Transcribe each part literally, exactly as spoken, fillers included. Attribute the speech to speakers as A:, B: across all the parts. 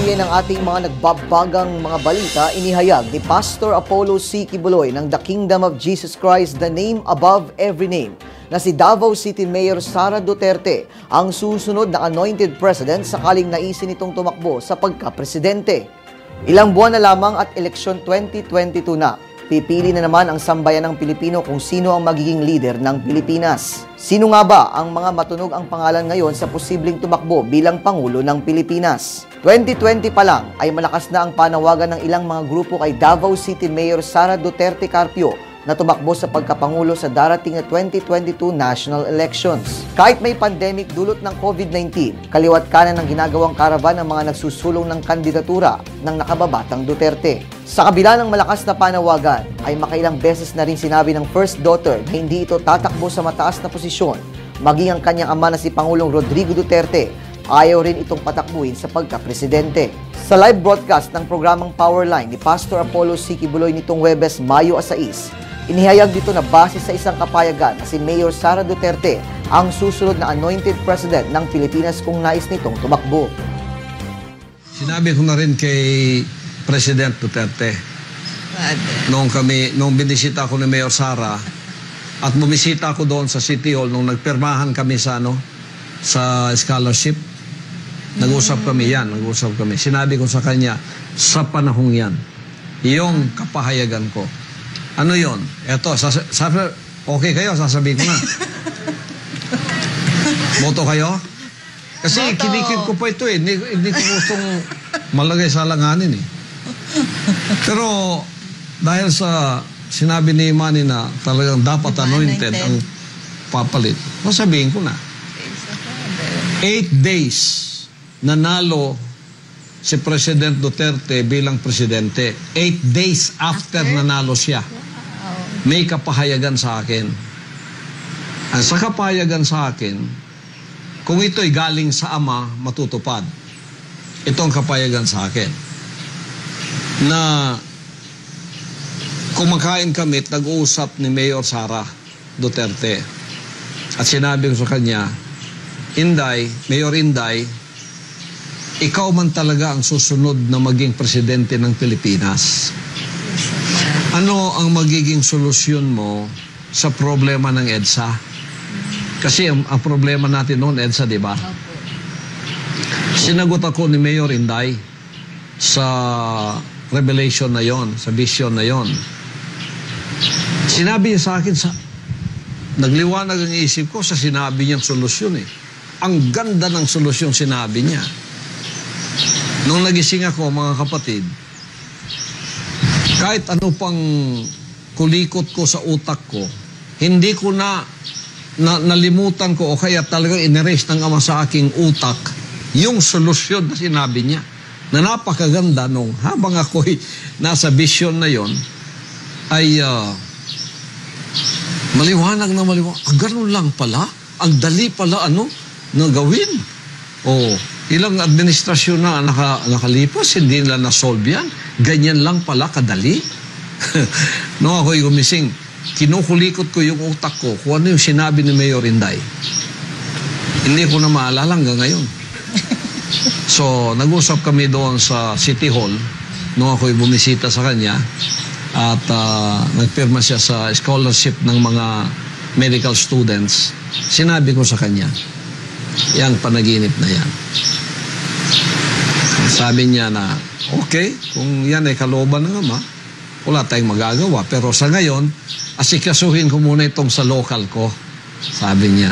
A: detalye ng ating mga nagbabagang mga balita, inihayag ni Pastor Apollo C. Quiboloy ng The Kingdom of Jesus Christ, the name above every name, na si Davao City Mayor Sara Duterte ang susunod na anointed president sakaling naisin itong tumakbo sa pagka-presidente. Ilang buwan na lamang at eleksyon twenty twenty-two na. Pipili na naman ang sambayan ng Pilipino kung sino ang magiging leader ng Pilipinas. Sino nga ba ang mga matunog ang pangalan ngayon sa posibleng tumakbo bilang Pangulo ng Pilipinas? twenty twenty pa lang ay malakas na ang panawagan ng ilang mga grupo kay Davao City Mayor Sara Duterte Carpio na tumakbo sa pagkapangulo sa darating na twenty twenty-two national elections. Kahit may pandemic dulot ng COVID nineteen, kaliwat kanan ng ginagawang karavan ng mga nagsusulong ng kandidatura ng nakababatang Duterte. Sa kabila ng malakas na panawagan, ay makailang beses na rin sinabi ng first daughter na hindi ito tatakbo sa mataas na posisyon, maging ang kanyang ama na si Pangulong Rodrigo Duterte, ayaw rin itong patakbuhin sa pagka-presidente. Sa live broadcast ng programang Powerline ni Pastor Apollo C. Quiboloy nitong Huwebes, Mayo sais, inihayag dito na base sa isang kapayagan na si Mayor Sara Duterte ang susunod na anointed president ng Pilipinas kung nais nitong tumakbo.
B: Sinabi ko na rin kay President Duterte noong kami noong binisita ko ni Mayor Sara at bumisita ko doon sa City Hall nung nagpirmahan kami sa ano sa scholarship. Nag-usap kami yan, nag-usap kami. Sinabi ko sa kanya, sa panahong yan, yung kapahayagan ko. Ano yon? Eto, sas sabi, okay kayo, sasabihin ko na. Boto kayo? Kasi Boto. Kinikip ko pa ito eh. Hindi, hindi ko gustong malagay sa alanganin eh. Pero dahil sa sinabi ni Manny na talagang dapat anointed ang papalit, sasabihin ko na. Eight days nanalo si President Duterte bilang presidente. Eight days after, after? nanalo siya. May kapahayagan sa akin. Ang sa kapahayagan sa akin, kung ito'y galing sa Ama, matutupad. Ito ang kapahayagan sa akin. Na kumakain kami at nag-uusap ni Mayor Sara Duterte. At sinabi ko sa kanya, Inday, Mayor Inday, ikaw man talaga ang susunod na maging presidente ng Pilipinas. Ano ang magiging solusyon mo sa problema ng EDSA? Kasi ang, ang problema natin noon, EDSA, di ba? Sinagot ako ni Mayor Inday sa revelation na yon, sa vision na yon. Sinabi niya sa akin, sa, nagliwanag ang isip ko sa sinabi niyang solusyon eh. Ang ganda ng solusyon sinabi niya. Nung nagising ako, mga kapatid, kahit ano pang kulikot ko sa utak ko, hindi ko na, na nalimutan ko o kaya talagang inerase ng Ama sa aking utak yung solusyon na sinabi niya. Na napakaganda nung habang ako'y nasa vision na yon ay uh, maliwanag na maliwanag. Ah, ganun lang pala? Ang dali pala ano na gawin? O ilang administrasyon na naka, nakalipas, hindi nila na-solve yan. Ganyan lang pala kadali. Nung ako'y gumising, kinukulikot ko yung utak ko kung ano yung sinabi ni Mayor Inday. Hindi ko na maalala hanggang ngayon. So, nag-usap kami doon sa City Hall nung ako'y bumisita sa kanya at uh, nagpirma siya sa scholarship ng mga medical students. Sinabi ko sa kanya, yang panaginip na yan. Sabi niya na, okay, kung yan ay kalooban ng Ama, wala tayong magagawa. Pero sa ngayon, asikasuhin ko muna itong sa local ko, sabi niya.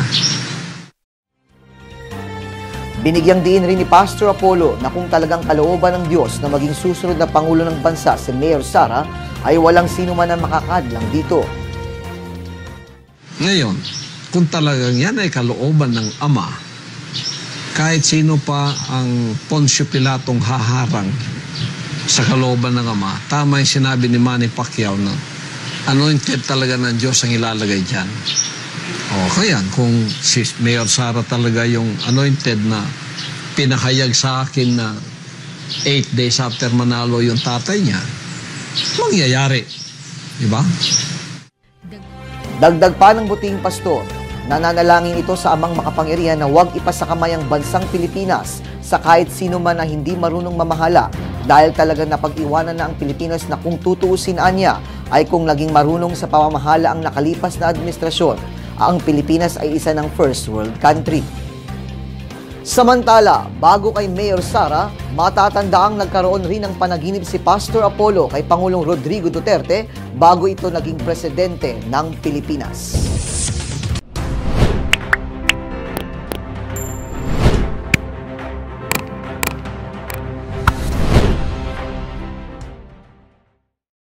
A: Binigyang diin rin ni Pastor Apollo na kung talagang kalooban ng Diyos na maging susunod na Pangulo ng Bansa si Mayor Sara, ay walang sino man ang makakadlang dito.
B: Ngayon, kung talagang yan ay kalooban ng Ama, kahit sino pa ang Poncio Pilatong haharang sa kalooban ng Ama, tama yung sinabi ni Manny Pacquiao na anointed talaga ng Diyos ang ilalagay dyan. O kaya kung si Mayor Sara talaga yung anointed na pinahayag sa akin na eight days after manalo yung tatay niya, mangyayari. Diba?
A: Dagdag pa ng buting pastor, nananalangin ito sa Amang makapangyarihan na huwag ipasakamay ang bansang Pilipinas sa kahit sino man na hindi marunong mamahala dahil talagang napag-iwanan na ang Pilipinas na kung tutuusin anya ay kung naging marunong sa pamamahala ang nakalipas na administrasyon, ang Pilipinas ay isa ng first world country. Samantala, bago kay Mayor Sara, matatandaang nagkaroon rin ng panaginip si Pastor Apollo kay Pangulong Rodrigo Duterte bago ito naging presidente ng Pilipinas.